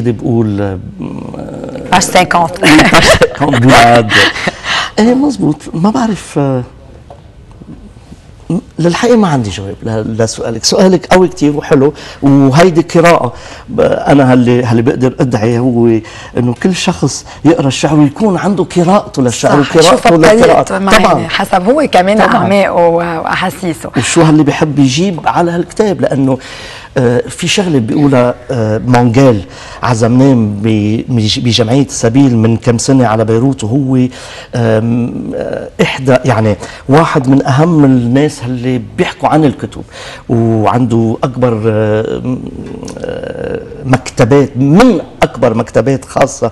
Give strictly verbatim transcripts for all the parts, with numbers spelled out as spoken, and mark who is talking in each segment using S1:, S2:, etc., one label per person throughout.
S1: اكيد بقول
S2: باش خمسين
S1: خمسين بولاد. ايه مزبوط. ما بعرف للحقيقة ما عندي جواب لسؤالك. سؤالك قوي كتير وحلو، وهيدي قراءة. أنا هاللي هاللي بقدر أدعي هو إنه كل شخص يقرأ الشعر ويكون عنده قراءته للشعر وقراءته للقراءة.
S2: طبعا حسب هو كمان أعماقه وأحاسيسه
S1: وشو هاللي بيحب يجيب على هالكتاب. لأنه آه في شغله بيقولها آه مونجيل عزمناه بجمعيه سبيل من كم سنه على بيروت، وهو آه احدى يعني واحد من اهم الناس اللي بيحكوا عن الكتب، وعنده اكبر آه آه مكتبات، من اكبر مكتبات خاصه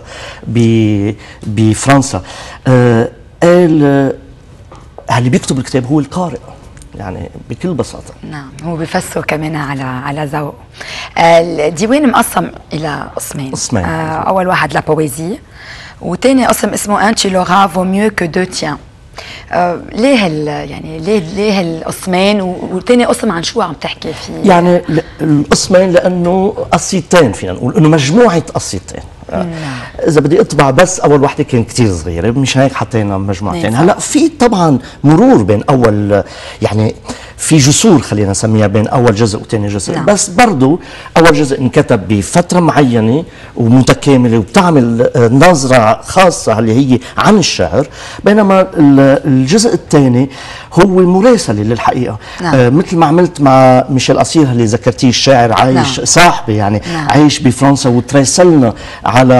S1: بفرنسا. آه قال آه اللي بيكتب الكتاب هو القارئ، يعني بكل بساطة.
S2: نعم، هو بيفسر كمان على على ذوقه. الديوان مقسم إلى قسمين.
S1: قسمين.
S2: آه أول واحد لا بويزي، وثاني قسم اسمه ان تي لورا فو ميو كو دو تيان. آه ليه ال يعني ليه ليه القسمين، وثاني قسم عن شو عم تحكي فيه؟
S1: يعني القسمين لأنه قصيدتين، فينا نقول إنه مجموعة قصيدتين. نعم. إذا بدي أطبع بس أول وحدة كانت كتير صغيرة، مش هيك حطينا مجموعتين. هلا في طبعا مرور بين أول، يعني في جسور خلينا نسميها بين أول جزء وثاني جزء. نعم. بس برضه أول جزء انكتب بفترة معينة ومتكاملة وبتعمل نظرة خاصة اللي هي عن الشعر، بينما الجزء الثاني هو مراسلة للحقيقة. نعم. آه مثل ما عملت مع ميشيل قصير اللي ذكرتيه، الشاعر عايش. نعم. صاحبي يعني. نعم. عايش بفرنسا وتراسلنا على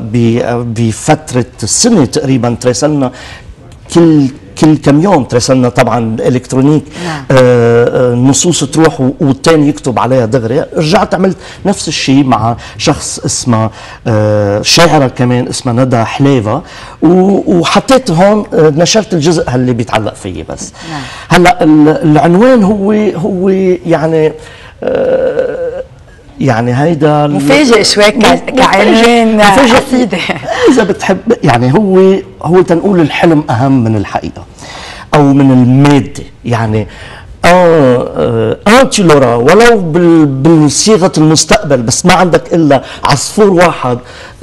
S1: بفترة سنة تقريبا، تراسلنا كل كل كم يوم، تراسلنا طبعا الكترونيك. نعم. آه نصوص تروح والتاني يكتب عليها دغري. رجعت عملت نفس الشيء مع شخص اسمه آه شاعرة كمان اسمها ندى حليفة، وحطيت هون آه نشرت الجزء اللي بيتعلق فيه بس. نعم. هلا العنوان هو هو يعني آه يعني هيدا
S2: مفاجئ شوي كعنوان قصيدة.
S1: إذا بتحب يعني هو هو تنقول الحلم أهم من الحقيقة أو من المادة. يعني اه انت لورا ولو بصيغه المستقبل، بس ما عندك الا عصفور واحد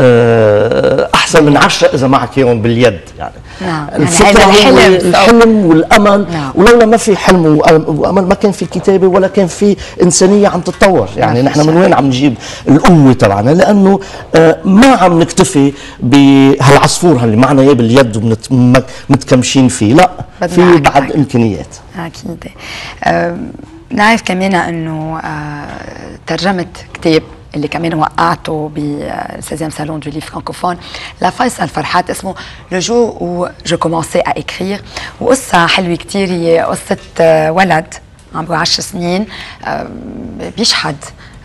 S1: آه احسن من عشرة اذا معك اياهم باليد. يعني
S2: نعم.
S1: الفكره
S2: يعني
S1: الحلم, الحلم والامل. نعم. ولولا ما في حلم وامل ما كان في كتابه ولا كان في انسانيه عم تتطور. يعني نحن من وين عم نجيب القوه تبعنا؟ لانه آه ما عم نكتفي بهالعصفور اللي معنا اياه باليد ومتكمشين فيه، لا في بعد امكانيات.
S2: اكيد. أه نعرف كمان انه أه ترجمت كتاب اللي كمان وقعته بالسيزيام سالون دو ليف فرانكوفون لفيصل فرحات، اسمه لو جور او جو كومونسي ا اكرير، وقصه حلوه كتير. هي قصه ولد عمره عشر سنين أه بيشحد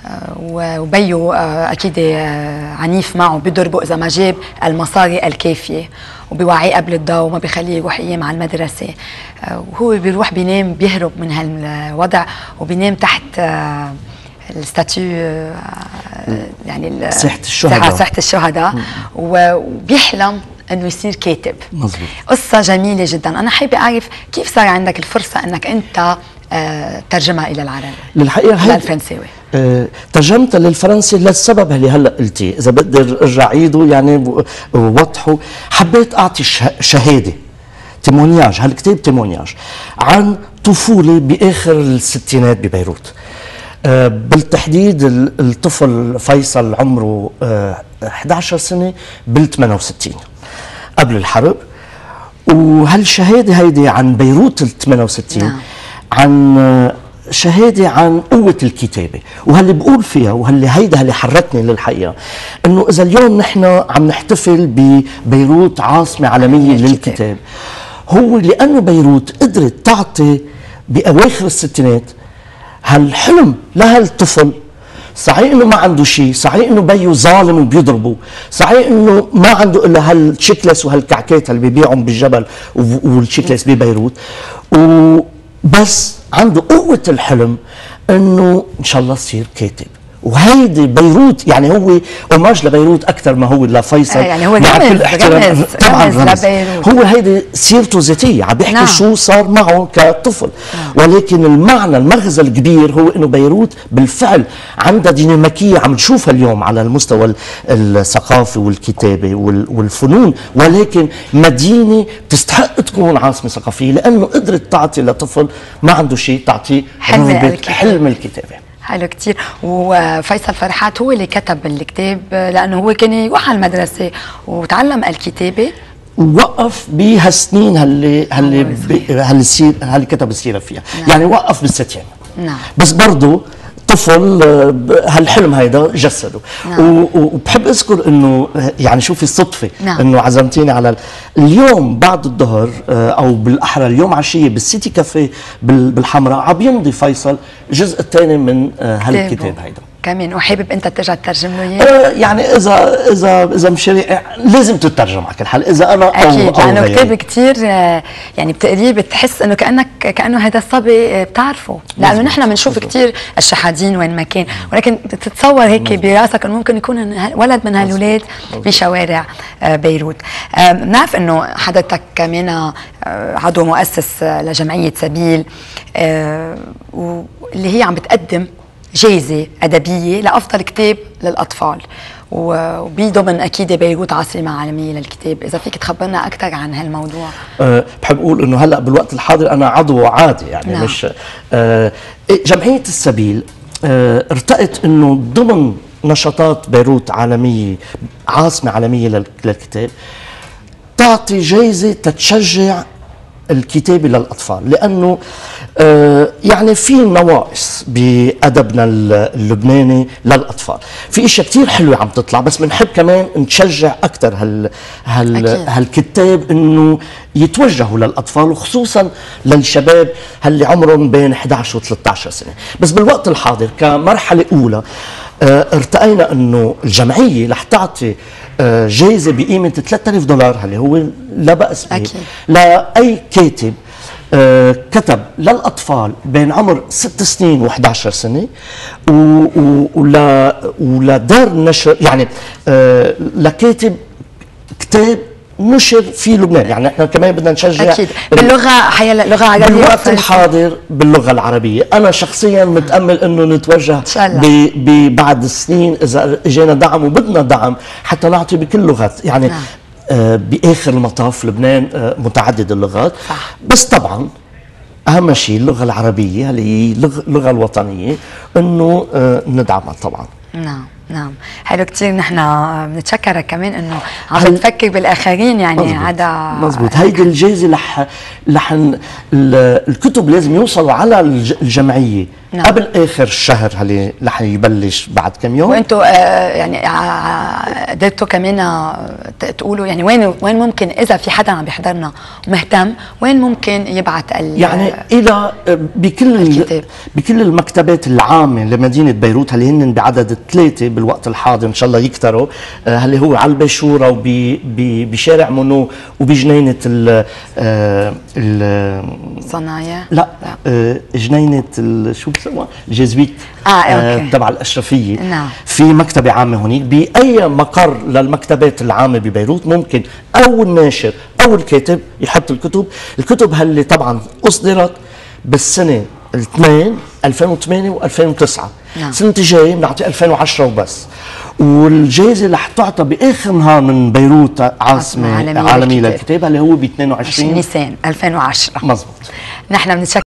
S2: وبيو اكيد عنيف معه، بيضربه اذا ما جاب المصاري الكافيه، وبيوعيه قبل الضوء وما بيخليه يروح ايام على المدرسه. وهو بيروح بينام، بيهرب من هالوضع وبينام تحت الستاتيو، يعني
S1: ساحه الشهداء
S2: ساحه الشهداء، وبيحلم انه يصير كاتب.
S1: مظبوط.
S2: قصه جميله جدا. انا حابه اعرف كيف صار عندك الفرصه انك انت آه ترجمها الى العربي
S1: للحقيقه
S2: للفرنساوي؟
S1: آه ترجمتها للفرنسي للسبب اللي هلا قلتيه، اذا بقدر ارجع عيده يعني ووضحه. حبيت اعطي شهاده تيمونياج، هالكتاب تيمونياج عن طفوله باخر الستينات ببيروت. آه بالتحديد الطفل فيصل عمره آه إحدى عشرة سنه بال ثمانية وستين قبل الحرب. وهالشهاده هيدي عن بيروت ال ثمانية وستين. نعم. عن شهاده عن قوه الكتابه، وهاللي بقول فيها وهاللي هيدا اللي حركني للحقيقه انه اذا اليوم نحن عم نحتفل ببيروت عاصمه عالميه للكتاب، هو لانه بيروت قدرت تعطي باواخر الستينات هالحلم لهالطفل. صحيح انه ما عنده شيء، صحيح انه بيو ظالم وبيضربه، صحيح انه ما عنده الا هالشيكلس وهالكعكات اللي بيبيعهم بالجبل والشيكلس ببيروت، وبس عنده قوه الحلم انه ان شاء الله يصير كاتب. وهيدي بيروت يعني هو اوماج لبيروت اكثر ما هو لفيصل.
S2: يعني هو رمز رمز
S1: طبعا
S2: رمز لبيروت.
S1: هو هيدي سيرته ذاتيه، عم بيحكي نعم. شو صار معه كطفل. نعم. ولكن المعنى المغزى الكبير هو انه بيروت بالفعل عندها ديناميكيه عم نشوفها اليوم على المستوى الثقافي والكتابه والفنون، ولكن مدينه تستحق تكون عاصمه ثقافيه لانه قدرت تعطي لطفل ما عنده شيء تعطيه
S2: حلم الكتابه.
S1: حلم الكتابه.
S2: حلو كتير. وفيصل فرحات هو اللي كتب الكتاب لانه هو كان يروح على المدرسه وتعلم الكتابه
S1: ووقف بهالسنين هاللي هاللي هاللي سير هاللي كتب السيره فيها. نعم. يعني وقف بالستين.
S2: نعم.
S1: بس برضه طفل هالحلم هيدا جسده. نعم. وبحب اذكر انه يعني شوفي الصدفه. نعم. انه عزمتيني على اليوم بعد الظهر او بالاحرى اليوم عشيه بالسيتي كافيه بالحمراء عم يمضي فيصل الجزء الثاني من هالكتاب هيدا
S2: كمان، وحابب انت ترجع تترجم له اياه؟
S1: آه يعني اذا اذا اذا مشاري لازم تترجم على كل حال، اذا انا او
S2: اكيد لانه كتاب كثير يعني بتقريه بتحس انه كانك كانه هذا الصبي بتعرفه، لانه نحن بنشوف كثير الشحادين وين ما كان، ولكن بتتصور هيك براسك انه ممكن يكون ولد من هالولاد بشوارع بيروت. بنعرف انه حضرتك كمان عضو مؤسس لجمعيه سبيل واللي هي عم بتقدم جايزة أدبية لأفضل كتاب للأطفال، وبيضمن أكيد بيروت عاصمة عالمية للكتاب. إذا فيك تخبرنا أكثر عن هالموضوع.
S1: أه بحب أقول إنه هلأ بالوقت الحاضر أنا عضو عادي يعني. نعم. مش أه جمعية السبيل أه ارتأت إنه ضمن نشاطات بيروت عالمية عاصمة عالمية للكتاب تعطي جايزة تتشجع الكتابة للأطفال، لأنه آه يعني في نواقص بأدبنا اللبناني للأطفال، في أشياء كتير حلوة عم تطلع، بس بنحب كمان نشجع أكثر هال هال هالكتاب إنه يتوجهوا للأطفال وخصوصا للشباب اللي عمرهم بين إحدى عشر و ثلاثة عشر سنة. بس بالوقت الحاضر كمرحلة أولى آه ارتأينا إنه الجمعية رح تعطي آه جائزة بقيمة ثلاثة آلاف دولار اللي هو لا بأس به لأي كاتب آه كتب للأطفال بين عمر ست سنين وإحدى عشر سنة، ولا ولدار نشر يعني آه لكاتب كتاب نشر في لبنان. يعني احنا كمان بدنا نشجع
S2: اكيد باللغه حيلا لغه عربيه
S1: بالوقت الحاضر باللغه العربيه. انا شخصيا متامل انه نتوجه بعد السنين اذا اجينا دعم وبدنا دعم حتى نعطي بكل اللغات يعني. نعم. آه باخر المطاف لبنان آه متعدد اللغات. صح. بس طبعا اهم شيء اللغه العربيه اللي هي اللغه الوطنيه انه آه ندعمها طبعا.
S2: نعم نعم حلو كثير. نحن بنتشكرك كمان انه عم تفكر بالاخرين يعني. هذا
S1: مزبوط. هيدي الجائزه رح رح الكتب لازم يوصلوا على الجمعيه. نعم. قبل اخر الشهر اللي رح يبلش بعد كم يوم.
S2: وانتم آه يعني قدرتوا كمان تقولوا يعني وين وين ممكن اذا في حدا عم بيحضرنا ومهتم وين ممكن يبعث
S1: يعني الى بكل الكتاب. بكل المكتبات العامه لمدينه بيروت اللي هن بعدد ثلاثه بالوقت الحاضر ان شاء الله يكتروا، آه اللي هو على البيشوره وبشارع مونو وبجنينه ال
S2: الصنايع.
S1: لا, لا. آه جنينه شو بسموها الجزويت.
S2: اه اوكي
S1: تبع الاشرفيه.
S2: نعم.
S1: في مكتبه عامه هونيك باي مقر للمكتبات العامه ببيروت ممكن او الناشر او الكاتب يحط الكتب. الكتب اللي طبعا اصدرت بالسنه الاثنين ألفين وثمانية وألفين وتسعة. نعم. السنه الجايه بنعطي ألفين وعشرة وبس، والجائزه رح تعطى باخر نهار من بيروت عاصمه عالميه, عالمية للكتاب اللي هو ب اثنين وعشرين
S2: نيسان ألفين وعشرة.
S1: مزبوط.
S2: نحن بنتشكر